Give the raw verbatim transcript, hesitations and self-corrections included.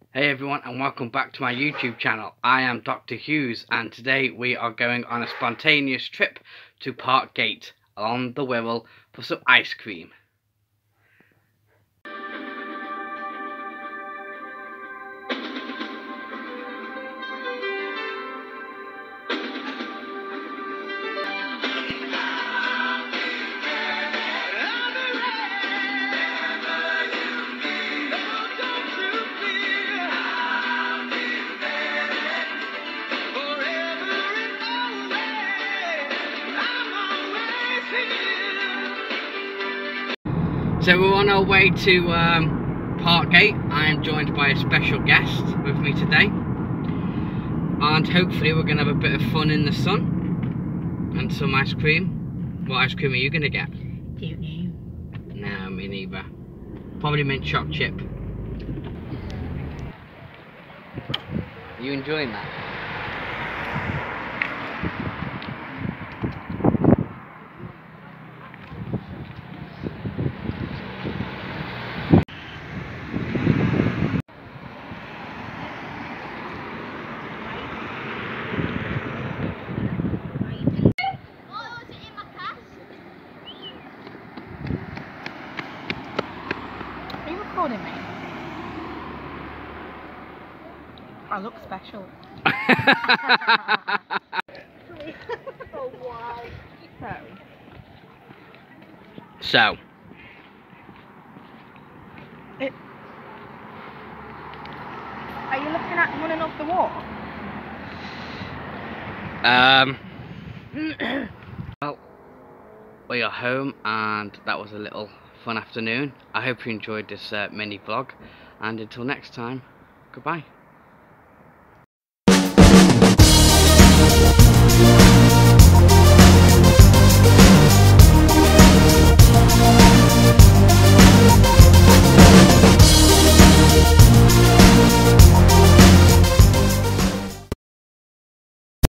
Hey everyone, and welcome back to my YouTube channel. I am Doctor Hughes, and today we are going on a spontaneous trip to Parkgate along the Wirral for some ice cream. So we're on our way to um, Parkgate. I am joined by a special guest with me today, and hopefully we're going to have a bit of fun in the sun and some ice cream. What ice cream are you going to get? Don't know. No, me neither. Probably mint choc chip. Are you enjoying that? Are you recording me? I look special. Oh wow. So. So. It, are you looking at running off the wall? Um. Well, we are home, and that was a little fun afternoon. I hope you enjoyed this uh, mini vlog, and until next time, goodbye.